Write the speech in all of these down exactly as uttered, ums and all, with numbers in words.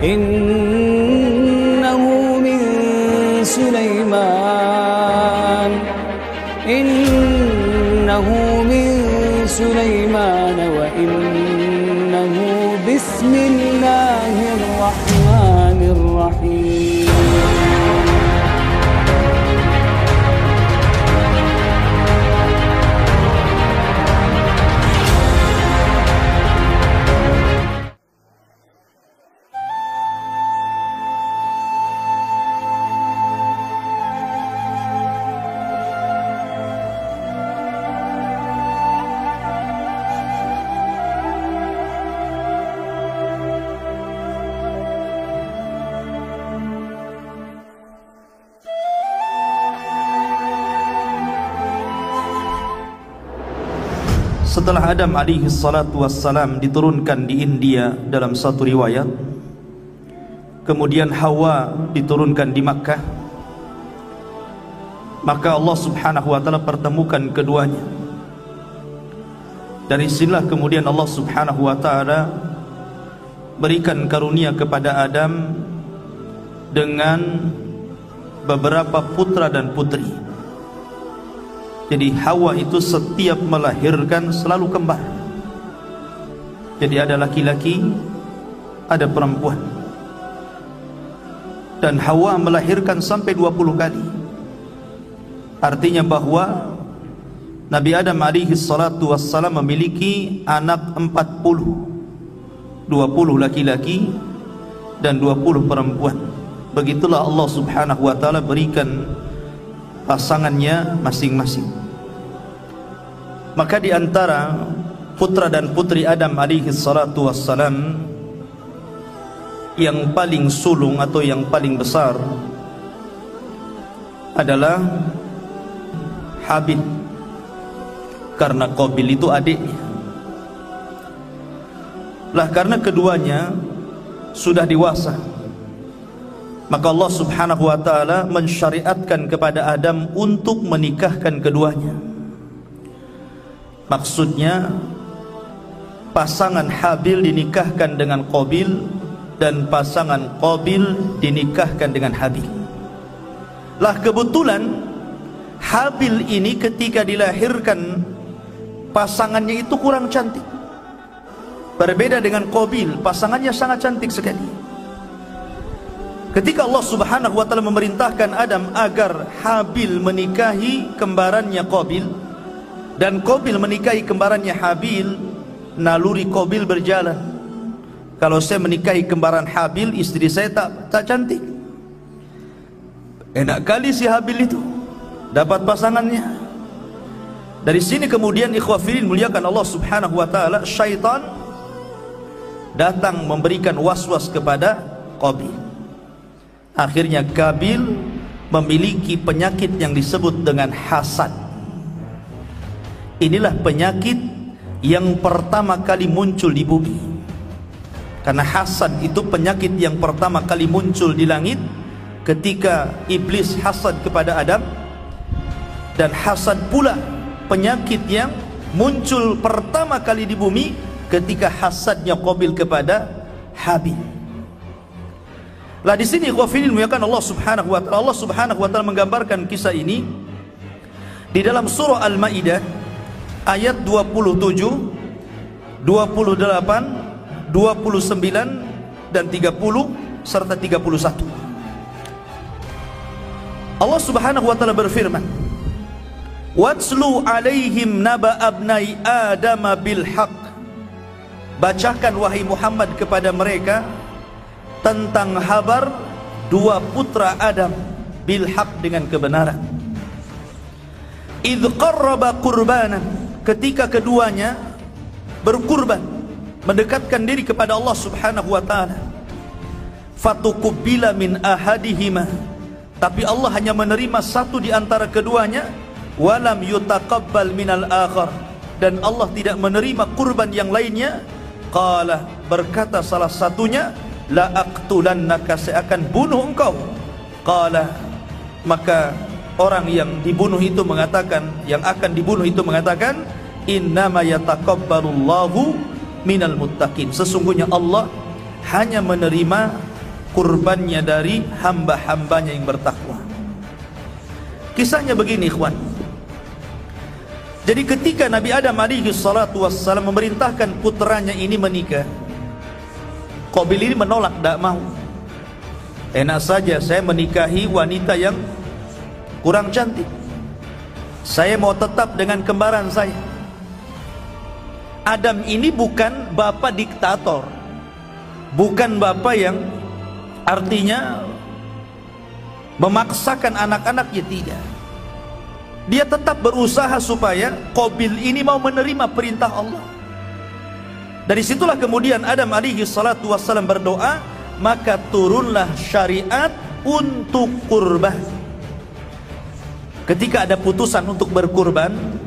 innahu min Sulaiman innahu min Sulaiman wa innahu bismillahirrahmanirrahim. Setelah Adam alaihi salatu wassalam diturunkan di India dalam satu riwayat, kemudian Hawa diturunkan di Makkah, maka Allah subhanahu wa ta'ala pertemukan keduanya. Dari sinilah kemudian Allah subhanahu wa ta'ala berikan karunia kepada Adam dengan beberapa putra dan putri. Jadi Hawa itu setiap melahirkan selalu kembar. Jadi ada laki-laki, ada perempuan. Dan Hawa melahirkan sampai dua puluh kali. Artinya bahwa Nabi Adam alaihi salatu wassalam memiliki anak empat puluh, dua puluh laki-laki dan dua puluh perempuan. Begitulah Allah subhanahu wa ta'ala berikan pasangannya masing-masing. Maka di antara putra dan putri Adam alaihi salatu wassalam, yang paling sulung atau yang paling besar adalah Habil, karena Qabil itu adiknya. Lah karena keduanya sudah dewasa, maka Allah subhanahu wa ta'ala mensyariatkan kepada Adam untuk menikahkan keduanya. Maksudnya pasangan Habil dinikahkan dengan Qabil dan pasangan Qabil dinikahkan dengan Habil. Lah kebetulan Habil ini ketika dilahirkan pasangannya itu kurang cantik. Berbeda dengan Qabil, pasangannya sangat cantik sekali. Ketika Allah subhanahu wa ta'ala memerintahkan Adam agar Habil menikahi kembarannya Qabil dan Qabil menikahi kembarannya Habil, naluri Qabil berjalan. Kalau saya menikahi kembaran Habil, istri saya tak tak cantik. Enak kali si Habil itu dapat pasangannya. Dari sini kemudian ikhwafilin muliakan Allah subhanahu wa ta'ala, syaitan datang memberikan was-was kepada Qabil. Akhirnya Qabil memiliki penyakit yang disebut dengan hasad. Inilah penyakit yang pertama kali muncul di bumi. Karena hasad itu penyakit yang pertama kali muncul di langit ketika iblis hasad kepada Adam, dan hasad pula penyakit yang muncul pertama kali di bumi ketika hasadnya Qabil kepada Habil. Lah di sini ikhwafilin muliakan Allah subhanahu wa ta'ala, Allah subhanahu wa ta'ala menggambarkan kisah ini di dalam surah Al-Maidah ayat dua puluh tujuh, dua puluh delapan, dua puluh sembilan dan tiga puluh serta tiga puluh satu. Allah subhanahu wa ta'ala berfirman, "Watslu alaihim naba abnai Adam bil haq." Bacakan wahai Muhammad kepada mereka tentang kabar dua putra Adam bil haq, dengan kebenaran. Idh qarraba qurbanan, ketika keduanya berkurban, mendekatkan diri kepada Allah subhanahu wa ta'ala. Fatuqbila min ahadihima, tapi Allah hanya menerima satu di antara keduanya. Walam yutaqabbal minal akhar, dan Allah tidak menerima kurban yang lainnya. Qala, berkata salah satunya, la aqtulannaka, saya akan bunuh engkau. Qala, maka orang yang dibunuh itu mengatakan, yang akan dibunuh itu mengatakan, innama yataqabbalullahu minal muttaqin, sesungguhnya Allah hanya menerima kurbannya dari hamba-hambanya yang bertakwa. Kisahnya begini, ikhwan. Jadi ketika Nabi Adam alaihi salatu wassalam memerintahkan putranya ini menikah, Qabil ini menolak, tidak mau. Enak saja saya menikahi wanita yang kurang cantik, saya mau tetap dengan kembaran saya. Adam ini bukan bapak diktator, bukan bapak yang artinya memaksakan anak-anaknya, tidak. Dia tetap berusaha supaya Qabil ini mau menerima perintah Allah. Dari situlah kemudian Adam alaihi salatu wassalam berdoa, maka turunlah syariat untuk kurban. Ketika ada putusan untuk berkurban,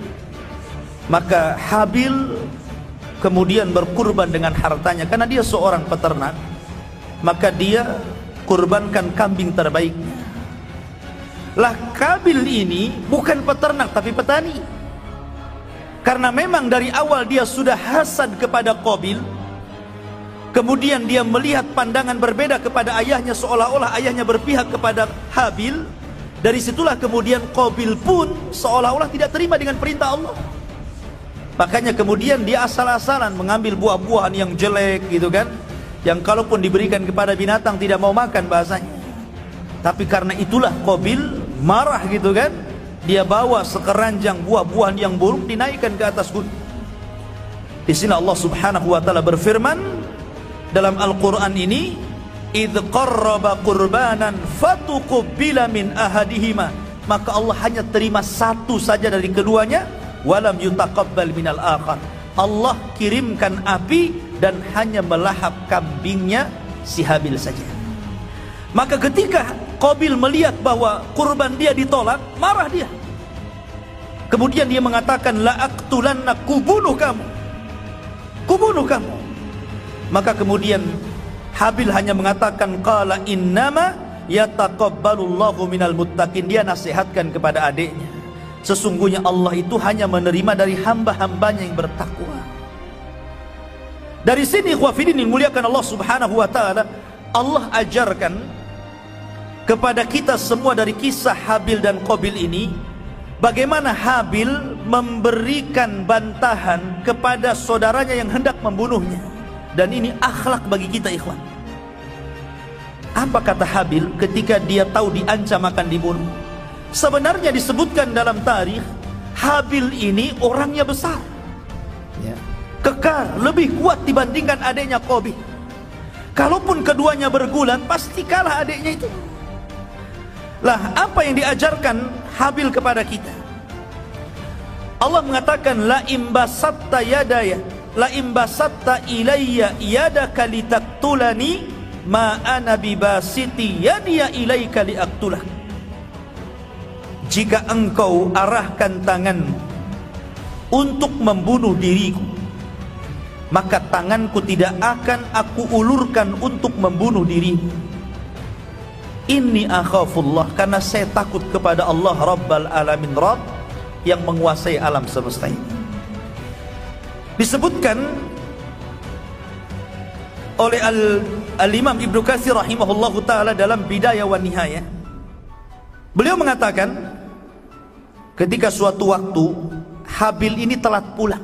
maka Habil kemudian berkurban dengan hartanya. Karena dia seorang peternak, maka dia kurbankan kambing terbaiknya. Lah Qabil ini bukan peternak tapi petani. Karena memang dari awal dia sudah hasad kepada Qabil, kemudian dia melihat pandangan berbeda kepada ayahnya, seolah-olah ayahnya berpihak kepada Habil. Dari situlah kemudian Qabil pun seolah-olah tidak terima dengan perintah Allah. Makanya kemudian dia asal-asalan mengambil buah-buahan yang jelek gitu kan, yang kalaupun diberikan kepada binatang tidak mau makan bahasanya. Tapi karena itulah Qabil marah gitu kan, dia bawa sekeranjang buah-buahan yang buruk dinaikkan ke atas gunung. Di sini Allah Subhanahu wa taala berfirman dalam Al-Qur'an ini, idz qarraba qurbanan fatuqbila min ahadihima, maka Allah hanya terima satu saja dari keduanya, walam yutaqabbal minal akhar. Allah kirimkan api dan hanya melahap kambingnya si Habil saja. Maka ketika Qabil melihat bahwa kurban dia ditolak, marah dia. Kemudian dia mengatakan, la aqtulanna, kubunuh kamu, kubunuh kamu. Maka kemudian Habil hanya mengatakan, qala innama yataqabbalullahu minal muttaqin. Dia nasihatkan kepada adiknya, sesungguhnya Allah itu hanya menerima dari hamba-hambanya yang bertakwa. Dari sini ikhwafidin dimuliakan Allah Subhanahu wa taala, Allah ajarkan kepada kita semua dari kisah Habil dan Qabil ini, bagaimana Habil memberikan bantahan kepada saudaranya yang hendak membunuhnya. Dan ini akhlak bagi kita, ikhwan. Apa kata Habil ketika dia tahu diancam akan dibunuh? Sebenarnya disebutkan dalam tarikh, Habil ini orangnya besar, ya, kekar, lebih kuat dibandingkan adiknya Qabil. Kalaupun keduanya bergulat, pasti kalah adiknya itu. Lah, apa yang diajarkan Habil kepada kita? Allah mengatakan, la imbasatta yadaya, la imbasatta ilayya yadaka litaktulani, ma ana bibasiti yadiya ilayka liaktulak. Jika engkau arahkan tanganmu untuk membunuh diriku, maka tanganku tidak akan aku ulurkan untuk membunuh dirimu. Inni akhafullah, karena saya takut kepada Allah Rabbal Alamin, Rabb yang menguasai alam semesta ini. Disebutkan oleh Al-Imam Ibnu Katsir rahimahullahu ta'ala dalam Bidayah wa Nihayah. Beliau mengatakan, ketika suatu waktu Habil ini telat pulang.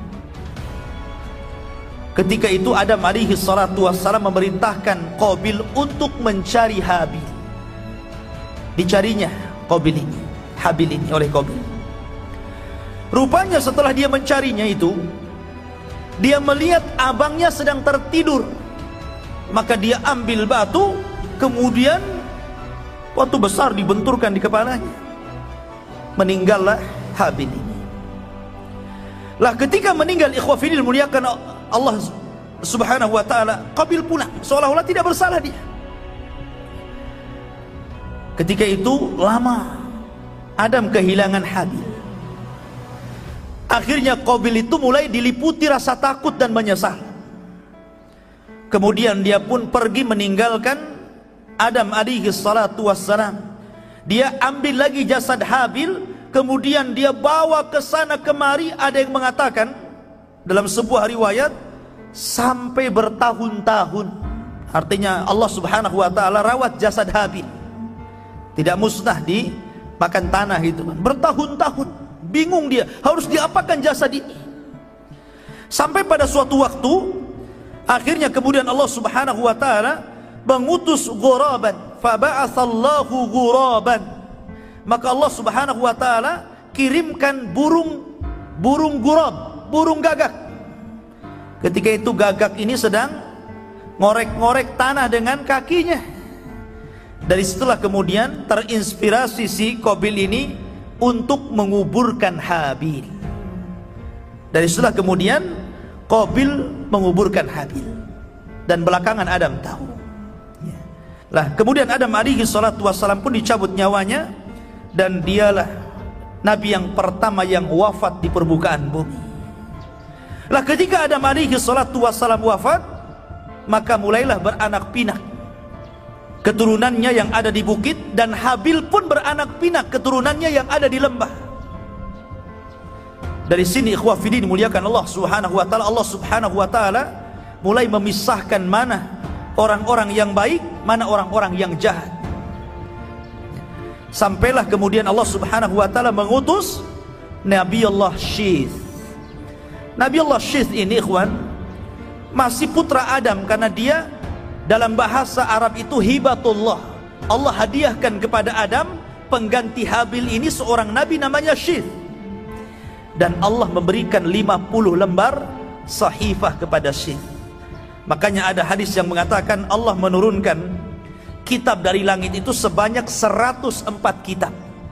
Ketika itu Adam alaihi salatu wassalam memerintahkan Qabil untuk mencari Habil. Dicarinya Qabil ini, Habil ini oleh Qabil. Rupanya setelah dia mencarinya itu, dia melihat abangnya sedang tertidur. Maka dia ambil batu, kemudian batu besar dibenturkan di kepalanya. Meninggallah Habil ini. Lah ketika meninggal, ikhwafidil muliakan Allah Subhanahu wa ta'ala, Qabil pulang seolah-olah tidak bersalah dia. Ketika itu lama Adam kehilangan Habil. Akhirnya Qabil itu mulai diliputi rasa takut dan menyesal. Kemudian dia pun pergi meninggalkan Adam alaihi salatu wassalam. Dia ambil lagi jasad Habil, kemudian dia bawa ke sana kemari. Ada yang mengatakan dalam sebuah riwayat sampai bertahun-tahun. Artinya Allah subhanahu wa ta'ala rawat jasad Habil, tidak musnah di makan tanah itu. Bertahun-tahun bingung dia, harus diapakan jasad ini. Sampai pada suatu waktu, akhirnya kemudian Allah subhanahu wa ta'ala mengutus ghuraban, faba'athallahu ghuraban. Maka Allah subhanahu wa ta'ala kirimkan burung burung ghurab, burung gagak. Ketika itu gagak ini sedang ngorek-ngorek tanah dengan kakinya. Dari situlah kemudian terinspirasi si Qabil ini untuk menguburkan Habil. Dari situlah kemudian Qabil menguburkan Habil, dan belakangan Adam tahu. Ya. Lah kemudian Adam alaihi salatu wassalam pun dicabut nyawanya, dan dialah Nabi yang pertama yang wafat di permukaan bumi. Lah ketika Adam alaihi salatu wassalam wafat, maka mulailah beranak pinak keturunannya yang ada di bukit, dan Habil pun beranak pinak keturunannya yang ada di lembah. Dari sini ikhwah fillah dimuliakan Allah subhanahu wa ta'ala, Allah subhanahu wa ta'ala mulai memisahkan mana orang-orang yang baik, mana orang-orang yang jahat. Sampailah kemudian Allah subhanahu wa ta'ala mengutus Nabi Allah Syith. Nabi Allah Syith ini ikhwan masih putra Adam, karena dia dalam bahasa Arab itu hibatullah. Allah hadiahkan kepada Adam pengganti Habil ini seorang nabi namanya Syith. Dan Allah memberikan lima puluh lembar sahifah kepada Syith. Makanya ada hadis yang mengatakan Allah menurunkan kitab dari langit itu sebanyak seratus empat kitab.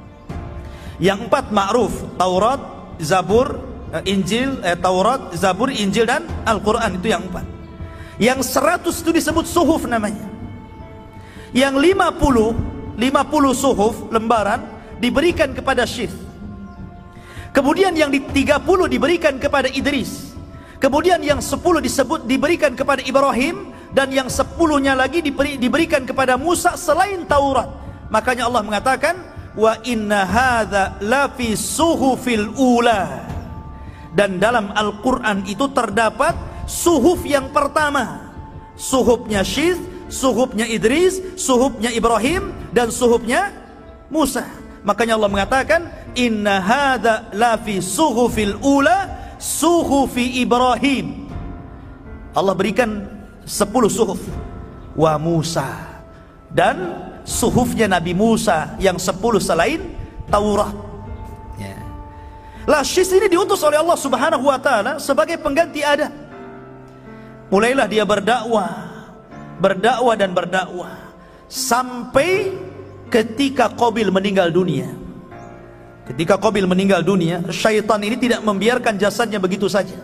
Yang empat ma'ruf, Taurat, Zabur, Injil, eh, Taurat, Zabur, Injil, dan Al-Quran. Itu yang empat. Yang seratus itu disebut suhuf namanya. Yang lima puluh, lima puluh suhuf, lembaran, diberikan kepada Syith. Kemudian yang di tiga puluh diberikan kepada Idris. Kemudian yang sepuluh disebut diberikan kepada Ibrahim, dan yang sepuluhnya lagi diberi, diberikan kepada Musa selain Taurat. Makanya Allah mengatakan, wa inna hadza la fi suhufil ula. Dan dalam Al-Quran itu terdapat suhuf yang pertama, suhufnya Syith, suhufnya Idris, suhufnya Ibrahim, dan suhufnya Musa. Makanya Allah mengatakan, inna hadza la fi suhufil ula suhufi Ibrahim. Allah berikan sepuluh suhuf wa Musa, dan suhufnya Nabi Musa yang sepuluh selain Taurat. Ya. Lah Syith ini diutus oleh Allah subhanahu wa ta'ala sebagai pengganti Adam. Mulailah dia berdakwah, berdakwah dan berdakwah sampai ketika Qabil meninggal dunia. Ketika Qabil meninggal dunia, syaitan ini tidak membiarkan jasadnya begitu saja.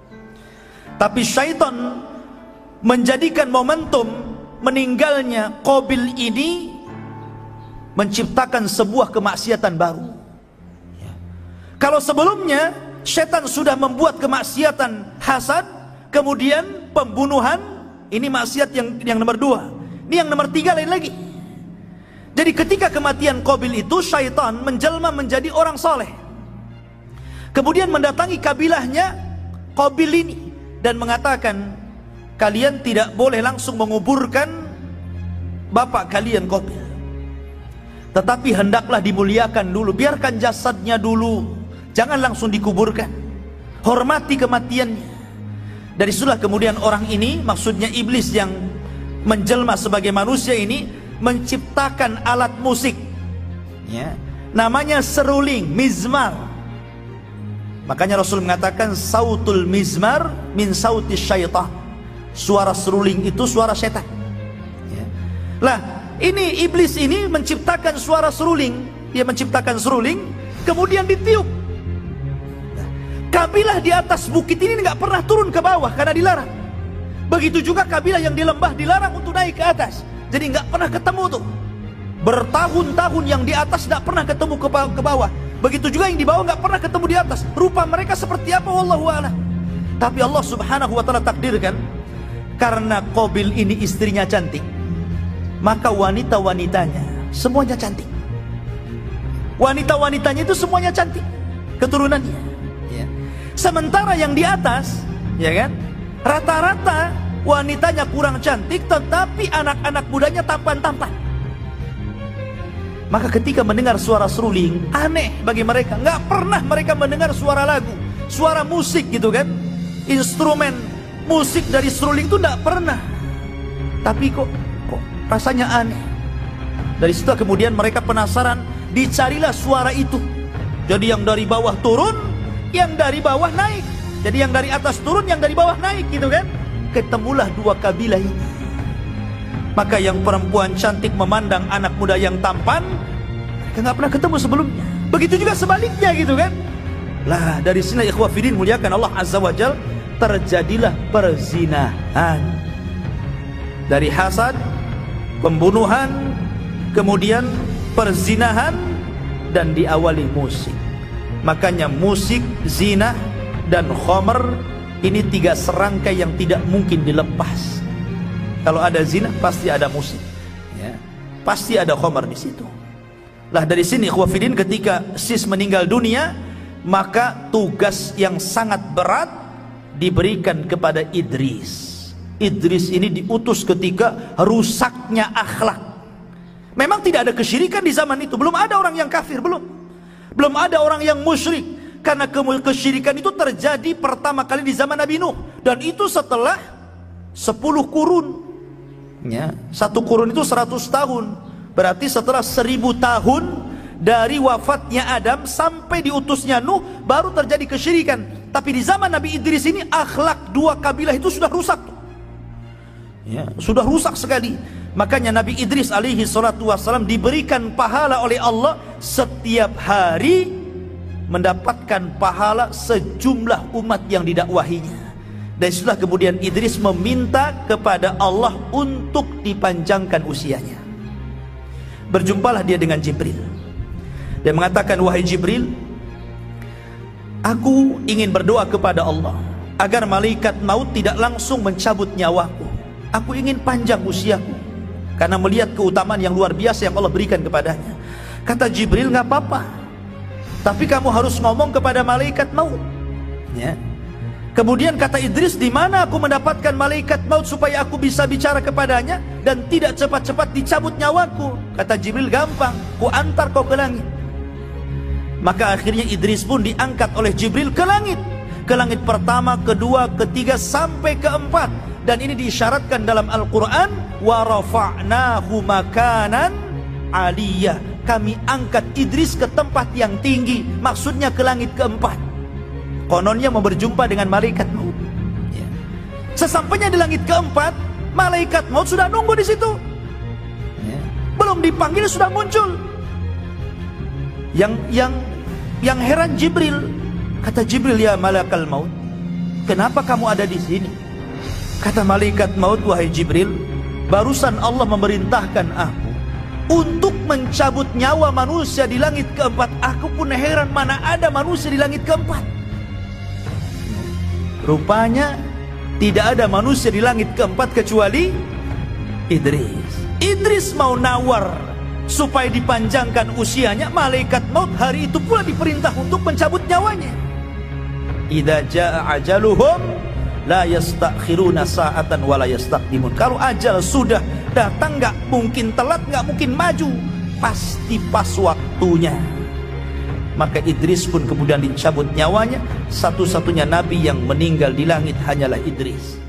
Tapi syaitan menjadikan momentum meninggalnya Qabil ini menciptakan sebuah kemaksiatan baru. Ya. Kalau sebelumnya syaitan sudah membuat kemaksiatan hasad, kemudian pembunuhan, ini maksiat yang yang nomor dua. Ini yang nomor tiga lain lagi. Jadi ketika kematian Qabil itu, syaitan menjelma menjadi orang soleh. Kemudian mendatangi kabilahnya Qabil ini dan mengatakan, kalian tidak boleh langsung menguburkan bapak kalian Qabil, tetapi hendaklah dimuliakan dulu, biarkan jasadnya dulu, jangan langsung dikuburkan, hormati kematiannya. Dari situlah kemudian orang ini, maksudnya iblis yang menjelma sebagai manusia ini, menciptakan alat musik, ya, namanya seruling, mizmar. Makanya Rasul mengatakan sautul mizmar min sautis syaitan. Suara seruling itu suara setan. Ya. Lah, ini iblis ini menciptakan suara seruling. Dia menciptakan seruling, kemudian ditiup. Nah, kabilah di atas bukit ini nggak pernah turun ke bawah karena dilarang. Begitu juga kabilah yang di lembah dilarang untuk naik ke atas. Jadi nggak pernah ketemu tuh. Bertahun-tahun yang di atas nggak pernah ketemu ke bawah. Begitu juga yang di bawah nggak pernah ketemu di atas. Rupa mereka seperti apa wallahu a'lam. Tapi Allah subhanahu wa ta'ala takdirkan, karena Qabil ini istrinya cantik, maka wanita-wanitanya semuanya cantik. Wanita-wanitanya itu semuanya cantik, keturunannya. Ya. Sementara yang di atas, ya kan, rata-rata wanitanya kurang cantik, tetapi anak-anak mudanya tampan-tampan. Maka ketika mendengar suara seruling, aneh bagi mereka. Nggak pernah mereka mendengar suara lagu, suara musik gitu kan. Instrumen musik dari seruling itu nggak pernah. Tapi kok, kok rasanya aneh. Dari situ kemudian mereka penasaran, dicarilah suara itu. Jadi yang dari bawah turun, yang dari bawah naik. Jadi yang dari atas turun, yang dari bawah naik gitu kan. Ketemulah dua kabilah ini. Maka yang perempuan cantik memandang anak muda yang tampan, mereka nggak pernah ketemu sebelumnya. Begitu juga sebaliknya gitu kan. Lah dari sini ikhwah fillah muliakan Allah Azza wa Jalla, terjadilah perzinahan. Dari hasad, pembunuhan, kemudian perzinahan, dan diawali musik. Makanya musik, zina, dan khamr ini tiga serangkai yang tidak mungkin dilepas. Kalau ada zina pasti ada musik, ya. Pasti ada khamr di situ. Lah dari sini ikhwah fillah, ketika sis meninggal dunia, maka tugas yang sangat berat diberikan kepada Idris. Idris ini diutus ketika rusaknya akhlak. Memang tidak ada kesyirikan di zaman itu, belum ada orang yang kafir, belum. Belum ada orang yang musyrik. Karena kesyirikan itu terjadi pertama kali di zaman Nabi Nuh, dan itu setelah sepuluh kurun. Ya, satu kurun itu seratus tahun. Berarti setelah seribu tahun dari wafatnya Adam sampai diutusnya Nuh, baru terjadi kesyirikan. Tapi di zaman Nabi Idris ini akhlak dua kabilah itu sudah rusak. Ya, sudah rusak sekali. Makanya Nabi Idris alaihi salatu wassalam diberikan pahala oleh Allah setiap hari, mendapatkan pahala sejumlah umat yang didakwahinya. Dan setelah kemudian Idris meminta kepada Allah untuk dipanjangkan usianya. Berjumpalah dia dengan Jibril. Dia mengatakan, wahai Jibril, aku ingin berdoa kepada Allah agar malaikat maut tidak langsung mencabut nyawaku. Aku ingin panjang usiaku karena melihat keutamaan yang luar biasa yang Allah berikan kepadanya. Kata Jibril, nggak apa-apa, tapi kamu harus ngomong kepada malaikat maut. Ya. Kemudian kata Idris, di mana aku mendapatkan malaikat maut supaya aku bisa bicara kepadanya dan tidak cepat-cepat dicabut nyawaku? Kata Jibril, gampang, ku antar kau ke langit. Maka akhirnya Idris pun diangkat oleh Jibril ke langit. Ke langit pertama, kedua, ketiga, sampai keempat. Dan ini diisyaratkan dalam Al-Quran, wa rafa'nahu makanan aliyah. Kami angkat Idris ke tempat yang tinggi, maksudnya ke langit keempat. Kononnya mau berjumpa dengan malaikat maut. Ya. Sesampainya di langit keempat, malaikat maut sudah nunggu di situ. Ya. Belum dipanggil sudah muncul. Yang yang yang heran Jibril. Kata Jibril, ya malakal maut, kenapa kamu ada di sini? Kata malaikat maut, wahai Jibril, barusan Allah memerintahkan aku untuk mencabut nyawa manusia di langit keempat. Aku pun heran, mana ada manusia di langit keempat. Rupanya tidak ada manusia di langit keempat kecuali Idris. Idris mau nawar supaya dipanjangkan usianya. Malaikat maut hari itu pula diperintah untuk mencabut nyawanya. Idza jaa ajaluhum la yastakhiruna sa'atan wa la yastaqdimun. Kalau ajal sudah datang, nggak mungkin telat, nggak mungkin maju, pasti pas waktunya. Maka Idris pun kemudian dicabut nyawanya. Satu-satunya nabi yang meninggal di langit hanyalah Idris.